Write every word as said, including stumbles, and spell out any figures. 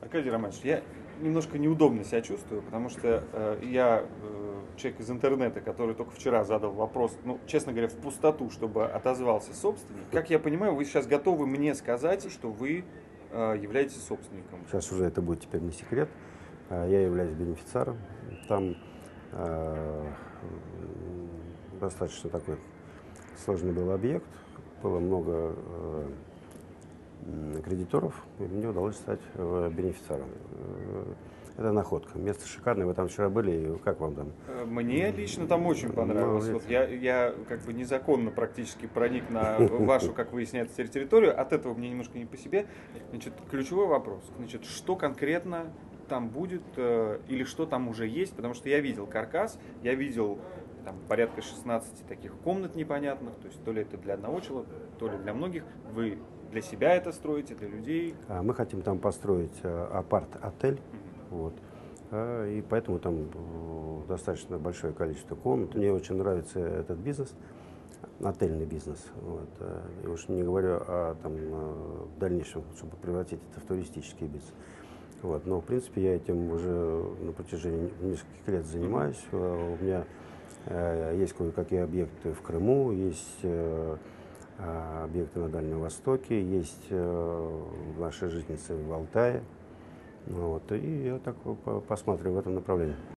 Аркадий Романович, я немножко неудобно себя чувствую, потому что э, я э, человек из интернета, который только вчера задал вопрос, ну, честно говоря, в пустоту, чтобы отозвался собственник. Как я понимаю, вы сейчас готовы мне сказать, что вы э, являетесь собственником. Сейчас уже это будет теперь не секрет. Я являюсь бенефициаром. Там э, достаточно такой сложный был объект, было много э, кредиторов, и мне удалось стать э, бенефициаром. Это находка. Место шикарное, вы там вчера были, и как вам там? Мне лично там очень понравилось. Вот я, я как бы незаконно практически проник на вашу, как выясняется, территорию. От этого мне немножко не по себе. Значит, ключевой вопрос. Значит, что конкретно там будет э, или что там уже есть? Потому что я видел каркас, я видел там порядка шестнадцати таких комнат непонятных. То есть то ли это для одного человека, то ли для многих. Вы для себя это строите, для людей? Мы хотим там построить апарт-отель. Вот. И поэтому там достаточно большое количество комнат. Мне очень нравится этот бизнес, отельный бизнес. Вот. И уж не говорю о там, в дальнейшем, чтобы превратить это в туристический бизнес. Вот. Но, в принципе, я этим уже на протяжении нескольких лет занимаюсь. У меня есть кое-какие объекты в Крыму, есть объекты на Дальнем Востоке, есть наши житницы в Алтае. Вот, и я так посмотрю в этом направлении.